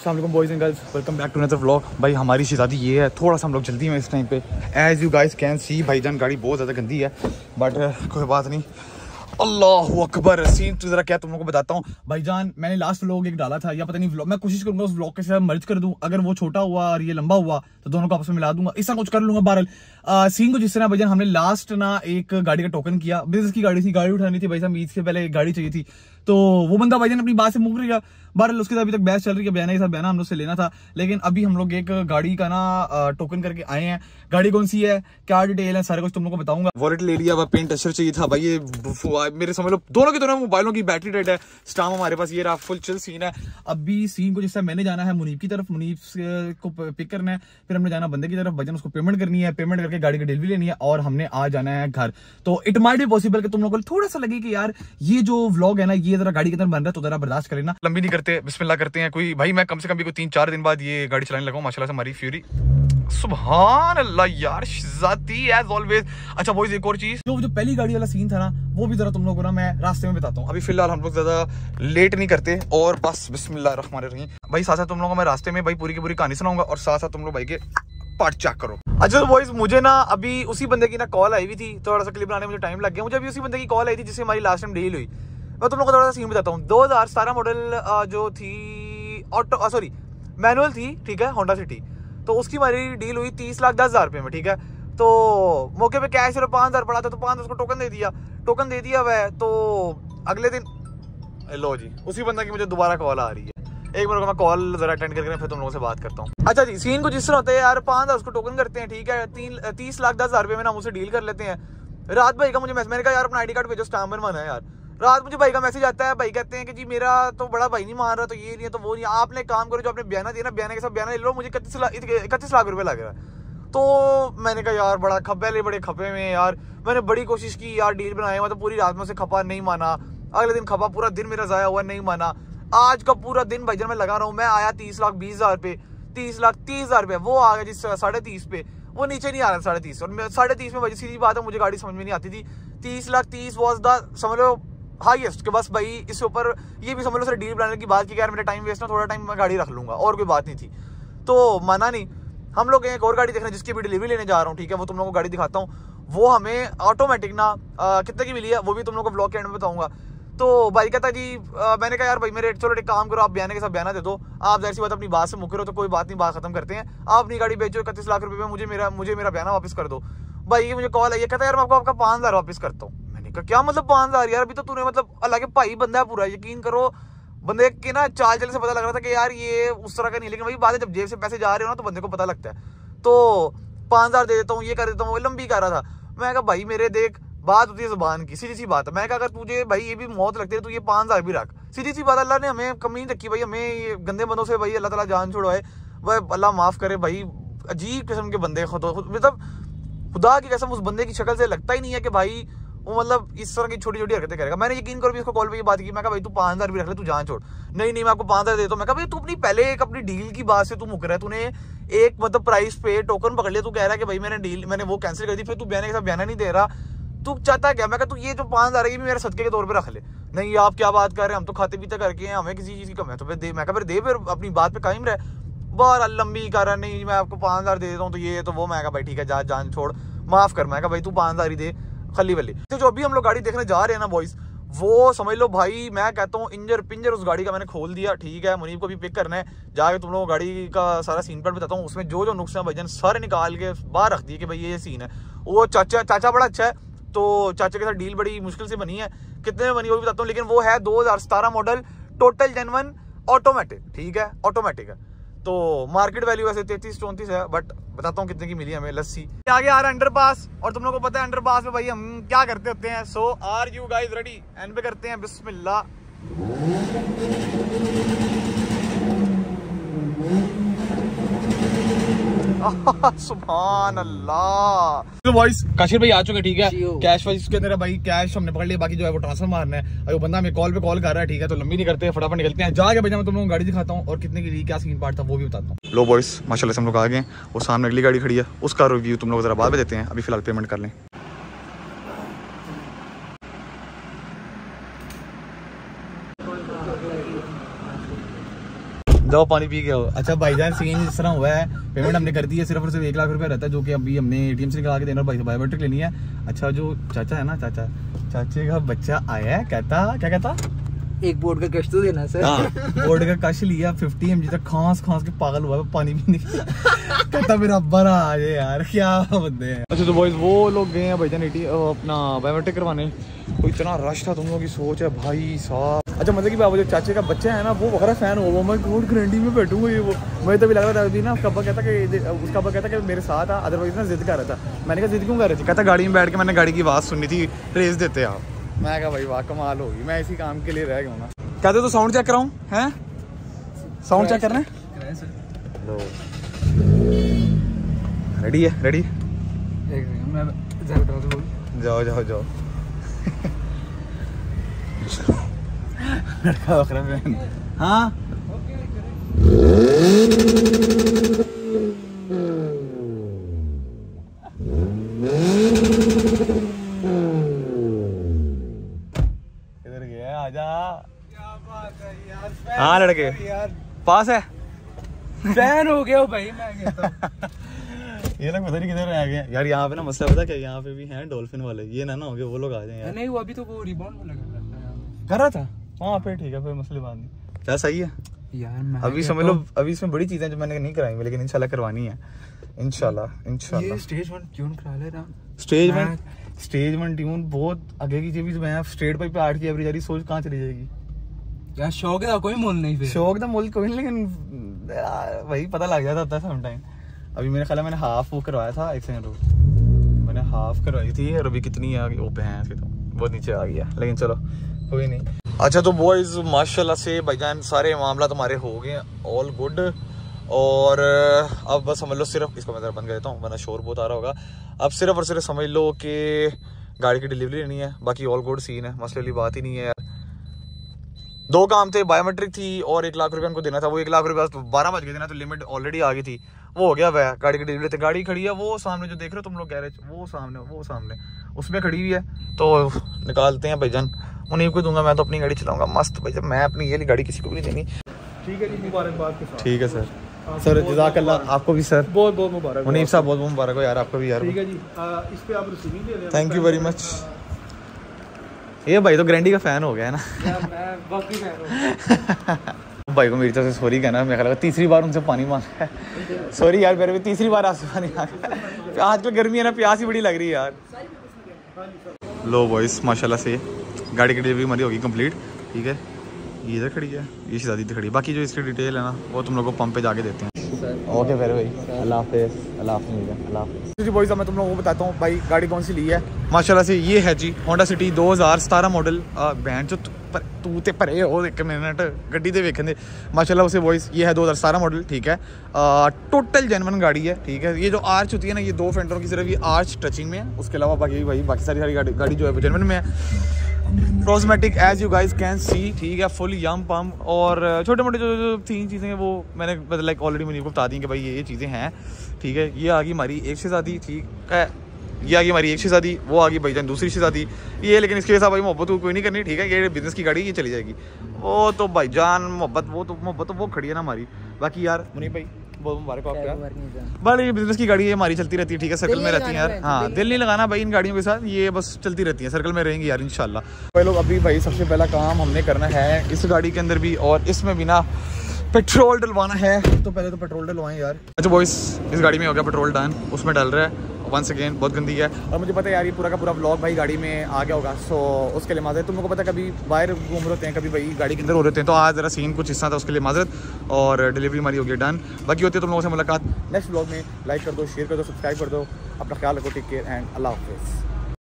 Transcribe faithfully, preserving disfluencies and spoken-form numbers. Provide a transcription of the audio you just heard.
अस्सलाम वालेकुम boys and girls, welcome back to another vlog. भाई हमारी शहज़ादी ये है, थोड़ा सा हम लोग जल्दी में इस टाइम पे। As you guys can see भाईजान गाड़ी बहुत ज़्यादा गंदी है, बट कोई बात नहीं। अल्लाह अकबर। सीन तो ज़रा क्या तुम लोगों को बताता हूँ भाईजान। मैंने लास्ट व्लॉग एक डाला था, या पता नहीं व्लॉग, मैं कोशिश करूँगा उस व्लॉग के साथ मर्ज कर दूँ। अगर वो छोटा हुआ और ये लंबा हुआ तो दोनों को आपस में मिला दूंगा, ऐसा कुछ कर लूँगा। बहरहाल सीन को जिस तरह भाईजान हमने लास्ट ना एक गाड़ी का टोकन किया, बिजनेस की गाड़ी थी, गाड़ी उठानी थी भाई साहब, ईद से पहले एक गाड़ी चाहिए थी। तो वो बंदा भाईजान अपनी बात से मुकर गया। बहरहाल उसके साथ अभी तक बहस चल रही है, बयाना के साथ बयाना हम लोग से लेना था। लेकिन अभी हम लोग एक गाड़ी का ना टोकन करके आए हैं। गाड़ी कौन सी है, क्या डिटेल है, सारा कुछ तुम लोग को बताऊंगा। वॉलेट ले लिया, वह पेंट टेस्टर चाहिए था भाई। ये मेरे समझ लो दोनों के दोनों मोबाइलों की बैटरी डेड है। स्टाम हमारे पास ये रहा, फुल चिल सीन है। अभी सीन को जिससे मैंने जाना है मुनीब की तरफ, मुनीब को पिक करना है, फिर हमने जाना बंदे की तरफ। भजन उसको पेमेंट करनी है, पेमेंट करके गाड़ी की डिलीवरी लेनी है और हमने आ जाना है घर। तो इट माइट बी पॉसिबल कि तुम लोगों को थोड़ा सा लगे कि यार ये जो व्लॉग है ना, ये जरा गाड़ी के अंदर बन रहा है, तो जरा बर्दाश्त कर लेना। लंबी नहीं करते, बिस्मिल्लाह करते हैं। कोई भाई मैं कम से कम भी कोई तीन चार दिन बाद ये गाड़ी चलाने लगा हूं माशाल्लाह से। हमारी फ्यूरी सुभान अल्लाह यार, शहज़ादी एज ऑलवेज। अच्छा बॉयज एक और चीज, जो जो पहली गाड़ी वाला सीन था ना, वो भी जरा तुम लोगों को ना मैं रास्ते में बताता हूँ। अभी फिलहाल हम लोग ज्यादा लेट नहीं करते और बस बिस्मिल्लाह रहमान रहीम। भाई साथ साथ तुम लोगों को मैं रास्ते में भाई पूरी की पूरी कहानी सुनाऊंगा और साथ साथ तुम लोग भाई के पार्ट चेक करो। अच्छा तो बॉयज मुझे ना अभी उसी बंदे की ना कॉल आई हुई थी, थोड़ा सा क्लिप बनाने में मुझे टाइम लग गया। मुझे अभी उसी बंदे की कॉल आई थी जिससे हमारी लास्ट टाइम डील हुई। मैं तुम लोग को थोड़ा सा सीन बताता हूँ। दो हजार सतारह मॉडल जो थी ऑटो सॉरी मैनुअल थी, ठीक है, होंडा सिटी। तो उसकी हमारी डील हुई तीस लाख दस हजार रुपये में, ठीक है। तो मौके पे कैश सिर्फ पाँच हजार पड़ा था, तो पाँच उसको टोकन दे दिया, टोकन दे दिया वह। तो अगले दिन लो जी उसी बंदा की मुझे दोबारा कॉल आ रही है। एक मिनट को मैं कॉल जरा अटेंड करके फिर तुम लोगों से बात करता हूँ। अच्छा जी, सीन को जिस तरह होता है यार, पाँच हजार उसको टोकन करते हैं, ठीक है, तीन तीस लाख दस हजार रुपये में ना मुझसे डील कर लेते हैं। रात भाई का मुझे मैसेज, मैंने कहा यार अपना आई डी कार्ड भेजो, स्टाम्प बनवाना है यार। रात मुझे भाई का मैसेज आता है, भाई कहते हैं कि जी मेरा तो बड़ा भाई नहीं मान रहा, तो ये नहीं है तो वो नहीं। आपने काम करो, जो आपने बयाना दिया ना, बयाना के साथ बयाना ले लो, मुझे इकतीस लाख इकतीस लाख रुपए लग रहा है। तो मैंने कहा यार बड़ा खपे ले, बड़े खपे में यार। मैंने बड़ी कोशिश की यार, डील बनाया हुआ, तो पूरी रात में से खपा नहीं माना। अगले दिन खपा, पूरा दिन मेरा जाया हुआ, नहीं माना। आज का पूरा दिन भाईजान मैं लगा रहा हूँ। मैं आया तीस लाख बीस हजार पे, तीस लाख तीस हजार रुपये, वो आ गया जिस साढ़े तीस पे, वो नीचे नहीं आ रहा साढ़े तीस। और साढ़े तीस में भाई सीधी बात है, मुझे गाड़ी समझ में नहीं आती थी। तीस लाख तीस वॉज द समझ लो हाईएस्ट के बस भाई। इससे ऊपर ये भी समझ लो सर डील बनाने की बात की यार मेरा टाइम वेस्ट ना, थोड़ा टाइम मैं गाड़ी रख लूंगा, और कोई बात नहीं थी। तो माना नहीं। हम लोग एक और गाड़ी देखना जिसकी भी डिलीवरी लेने जा रहा हूँ, ठीक है, वो तुम लोगों को गाड़ी दिखाता हूँ। वो हमें ऑटोमेटिक ना आ, कितने की मिली है वो भी तुम लोगों को ब्लॉग के एंड में बताऊंगा। तो भाई कहता जी आ, मैंने कहा यार भाई मेरे चलो एक काम करो, आप बयाने के साथ बयाना दे दो। आप जाहिर सी बात अपनी बात से मुकर हो, तो कोई बात नहीं, बात खत्म करते हैं। आप अपनी गाड़ी बेचो इकतीस लाख रुपए में, मुझे मेरा मुझे मेरा बयाना वापस कर दो। भाई मुझे कॉल है, ये कहता है यार मैं आपको आपका पाँच हजार वापस करता हूँ। क्या मतलब पाँच हजार यार, अभी तो तूने मतलब अल्लाह के भाई बंदा है पूरा, यकीन करो। बंदे के ना चाल चल से पता लग रहा था कि यार ये उस तरह का नहीं। लेकिन भाई बात है जब जेब से पैसे जा रहे हो ना, तो बंदे को पता लगता है। तो पाँच हजार दे देता हूँ, ये कर देता हूँ, वो लंबी कर रहा था। मैं कहा भाई मेरे देख, बात होती है जुबान की, सीधी सी बात है। मैं कहा अगर तुझे भाई ये भी मौत लगती है तो ये पाँच हजार भी रख, सीधी सी बात। अल्लाह ने हमें कमी नहीं रखी भाई, हमें ये गंदे बंदों से भाई अल्लाह ताला जान छुड़वाए, वह अल्लाह माफ करे भाई। अजीब किस्म के बंदे खुद, मतलब खुदा की कसम उस बंदे की शक्ल से लगता ही नहीं है कि भाई वो मतलब इस तरह की छोटी छोटी हरकतें करेगा। मैंने यकीन करो भी इसको कॉल पे ये बात की, मैं कहा भाई तू पाँच हजार भी रख ले, तू जान छोड़। नहीं नहीं मैं आपको पाँच हजार देता हूँ। मैं कहा भाई तू अपनी पहले एक अपनी डील की बात से तू मुकर है, तूने एक मतलब प्राइस पे टोकन पकड़ लिया, तू कह रहा है कि भाई मैंने डील मैंने वो कैंसिल कर दी, फिर तू बयाने के साथ बयाना नहीं दे रहा, तू चाहता क्या। मैं कहा तू ये जो पाँच हजार है ये भी मेरे सदके के तौर पर रख ले। नहीं आप क्या बात कर रहे हैं, हम तो खाते पीते करके हैं, हमें किसी चीज़ की कम है, तो फिर दे। मैं कहा फिर दे, फिर अपनी बात पे कायम रहे। बार लंबी कर रहा, नहीं मैं आपको पाँच हजार दे देता हूँ, तो ये तो वो। मैं कहा भाई ठीक है, जा जान छोड़, माफ कर। मैं कहा भाई तू पाँच हजार ही दे खली वली। तो जो अभी हम लोग गाड़ी देखने जा रहे हैं ना बॉयज, वो समझ लो भाई मैं कहता हूँ इंजर पिंजर उस गाड़ी का मैंने खोल दिया, ठीक है। मुनीब को भी पिक करना है, जाके तुम लोगों को गाड़ी का सारा सीन पर बताता हूँ। उसमें जो जो नुक्स हैं भाईजान सारे निकाल के बाहर रख दिए कि भाई ये सीन है। वो चाचा चाचा बड़ा अच्छा है, तो चाचा के साथ डील बड़ी मुश्किल से बनी है। कितने में बनी वो भी बताता हूँ, लेकिन वो है दो हजार सतारह मॉडल, टोटल जेन्युइन ऑटोमेटिक, ठीक है, ऑटोमेटिक है। तो मार्केट वैल्यू वैसे तैतीस चौंतीस है, बट बताता हूँ कितने की मिली हमें लस्सी। आगे आ रहा है अंडरपास, और तुम लोगों को पता है अंडरपास में भाई हम क्या करते होते हैं। So are you guys ready? And पे करते हैं बिस्मिल्लाह। सुभान अल्लाह। तो बॉयज काशिर भाई आ चुके, ठीक है। कैश वाइज के अंदर भाई कैश हमने पकड़ लिया, बाकी जो है वो ट्रांसफर मारना है। और वो बंदा हमें कॉल पे कॉल कर रहा है, ठीक है। तो लंबी नहीं करते, फटाफट निकलते हैं। जाके भाई मैं तुम लोगों को गाड़ी दिखाता हूँ और कितने की ली, क्या सीन पार्ट था वो भी बताता हूँ। लो बॉयज माशाल्लाह से हम लोग आ गए। वो सामने अगली गाड़ी खड़ी है, उसका रिव्यू तुम लोग जरा बाद में देते हैं। अभी फिलहाल पेमेंट कर लें। जाओ पानी पी के आओ। अच्छा भाईजान सीन इस तरह हुआ है, पेमेंट हमने कर दी है, सिर्फ और सिर्फ एक लाख रुपया रहता है जो कि अभी हमने एटीएम से निकाल के देना, भाई से बायोमेट्रिक लेनी है। अच्छा जो चाचा है ना, चाचा चाचे का बच्चा आया है, कहता क्या कहता एक बोर्ड का कश तो देना सर। हाँ, बोर्ड का कश लिया फिफ्टी एम जी तक, खांस खांस के पागल हुआ है, पानी भी नहीं कहता मेरा अब्बा ना आ जाए यार, क्या बंदे हैं। अच्छा तो बॉयज वो लोग गए हैं भाईजान एटी अपना बायोमेट्रिक करवाने, तो इतना रश था, तुम लोगों की सोच है भाई साहब। अच्छा मतलब कि बाबा जो चाचे का बच्चा है ना वो वगैरह फैन हो, मैं गोल्ड गारंटी में बैठूंगा ये वो, मुझे तो भी लग रहा था अभी ना, उसका अब्बा कहता कि उसका अब्बा कहता कि मेरे साथ आ, अदरवाइज ना जिद कर रहा था। मैंने कहा जिद क्यों कर रही थी, कहता गाड़ी में बैठ के मैंने गाड़ी की आवाज़ सुनी थी, रेस देते आप। मैं कहा भाई वाह कमाल होगी, मैं इसी काम के लिए रह गया ना। कहते तो साउंड चेक कराऊं हैं, साउंड चेक करना है, रेडी है, रेडी जाओ जाओ जाओ लड़का बकरा बहन। हाँ इधर गया, आजा। हाँ लड़के यार पास है, फैन हो गया भाई मैं कहता हूं। ये लोग पता नहीं किधर रह गए यार। यहाँ पे ना मसला पता क्या, यहाँ पे भी हैं डॉल्फिन वाले, ये ना ना हो गए वो लोग आ जाए यार। नहीं वो अभी तो वो रिबाउंड में लगा कर रहा था वहाँ पे, ठीक है फिर मसले बात नहीं, क्या सही है यार। अभी समझ लो, अभी इसमें बड़ी चीजें जो मैंने नहीं कराई लेकिन इंशाल्लाह करवानी है, इंशाल्लाह इंशाल्लाह। ये स्टेज वन ट्यून करा ले रहा, stage one stage one tune बहुत आगे की चीज, मैं स्ट्रेट पाइप पे आठ की एवरेज आ रही, सोच कहाँ चली जाएगी यार। शौक है कोई मोल नहीं, फिर शौक तो मोल कोई नहीं, लेकिन वही पता लग जाता था समटाइम। अभी मेरे ख्याल मैंने हाफ वो करवाया था, एक सेकंड रुक, मैंने हाफ करवाई थी और अभी कितनी आ गई, ओ भैंस की तो बहुत नीचे आ गया, लेकिन चलो कोई नहीं। अच्छा तो बॉयज माशाल्लाह से भाईजान सारे मामला तुम्हारे हो गए ऑल गुड, और अब बस समझ लो सिर्फ, इसको मैं जरा बंद कर देता हूँ वरना शोर बहुत आ रहा होगा। अब सिर्फ और सिर्फ समझ लो कि गाड़ी की डिलीवरी लेनी है, बाकी ऑल गुड सीन है, मसले वाली बात ही नहीं है यार। दो काम थे, बायोमेट्रिक थी और एक लाख रुपया उनको देना था, वो एक लाख रुपया बारह बज गए थे ना, तो लिमिट ऑलरेडी आ गई थी, वो हो गया वह गाड़ी की डिलीवरी थी। गाड़ी खड़ी है वो सामने जो देख रहे हो तुम लोग गैरेज, वो सामने वो सामने उसमें खड़ी हुई है, तो निकालते हैं भाईजान, उन्हीं को दूंगा, मैं तो अपनी गाड़ी चलाऊंगा मस्त भाई, मैं अपनी ये गाड़ी किसी को भी नहीं देनी। ठीक है जी, मुबारकबाद के साथ। ठीक है सर, सर जज़ाकल्लाह, आपको भी सर बहुत बहुत मुबारक, मुनीब साहब बहुत बहुत मुबारक हो यार, आपको भी यार। ठीक है जी, इस पे आप रिसीविंग ले लें। Thank you very much. ये भाई तो ग्रैंडी का फैन हो गया है ना यार, मैं बाकी फैन हूं। भाई को मेरी तरफ से सॉरी कहना, मेरे ख्याल तीसरी बार उनसे पानी मांगा है, सॉरी यार मेरे भी तीसरी बार आपसे पानी मांगा है, आजकल गर्मी है ना, प्यास ही बड़ी लग रही है यार। लो बॉयस माशाल्लाह से गाड़ी की डिलीवरी हमारी होगी कंप्लीट, ठीक है, ये इधर खड़ी है, ये शादी इधर खड़ी है, बाकी जो इसकी डिटेल है ना वो तुम लोगों को पंप पे जाके देते हैं। ओके फिर भाई, अल्लाह हाफिज़, अल्लाह हाफिज़, अल्लाह हाफिज़। जी बॉयज़ मैं तुम लोगों को बताता हूँ भाई गाड़ी कौन सी ली है। माशाल्लाह से ये है जी होंडा सिटी दो हज़ार सतारह मॉडल, बैंड जो तू ते भरे हो एक मिनट गड्डी दे वेखन दे माशाल्लाह उसे बॉयज़, ये है दो हज़ार सतारह मॉडल, ठीक है, टोटल जेन्युइन गाड़ी है, ठीक है। ये जो आर्च होती है ना, ये दो फेंडरों की सिर्फ ये आर्च टचिंग में है, उसके अलावा बाकी भाई बाकी सारी सारी गाड़ी गाड़ी जो है जेन्युइन में है। Cosmetic as you guys can see, ठीक है, फुल यम पम, और छोटे मोटे जो जो तीन चीज़ें हैं वो मैंने लाइक ऑलरेडी मुझे बता दी कि भाई ये ये चीज़ें हैं, ठीक है। ये आ गई हमारी एक शहज़ादी, ठीक है, ये आ गई हमारी एक शहज़ादी, वो आ गई भाईजान दूसरी शहज़ादी ये, लेकिन इसके साथ भाई मोहब्बत कोई नहीं करनी, ठीक है, ये बिज़नेस की गाड़ी ये चली जाएगी, वो तो भाईजान मोहब्बत वो तो मोहब्बत तो वो खड़ी है ना हमारी। बाकी यार मुनीब भाई बहुत मुबारक आपका, बट ये बिजनेस की गाड़ी है हमारी, चलती रहती है, ठीक है, सर्कल में रहती है यार, हाँ दिल नहीं लगाना भाई इन गाड़ियों के साथ, ये बस चलती रहती है, सर्कल में रहेंगी यार इंशाल्लाह। भाई लोग अभी भाई सबसे पहला काम हमने करना है इस गाड़ी के अंदर भी और इसमें भी ना पेट्रोल डलवाना है, तो पहले तो पेट्रोल डलवाएं यार। अच्छा बॉयस इस गाड़ी में हो गया पेट्रोल डन, उसमें डल रहा है वंस अगेन, बहुत गंदी है, और मुझे पता है यार ये पूरा का पूरा ब्लॉग भाई गाड़ी में आ गया होगा, सो उसके लिए माजरत। तुम लोगों को पता है कभी बाहर घूम रहे होते हैं, कभी भाई गाड़ी के अंदर हो रहे होते हैं, तो आज ज़रा सीन कुछ हिस्सा था, उसके लिए माजरत, और डिलीवरी हमारी हो गई डन। बाकी होती है तुम लोगों से मुलाकात नेक्स्ट ब्लॉग में, लाइक कर दो, शेयर कर दो, सब्सक्राइब कर दो, अपना ख्याल रखो, टेक केयर एंड अल्लाह हाफिज़।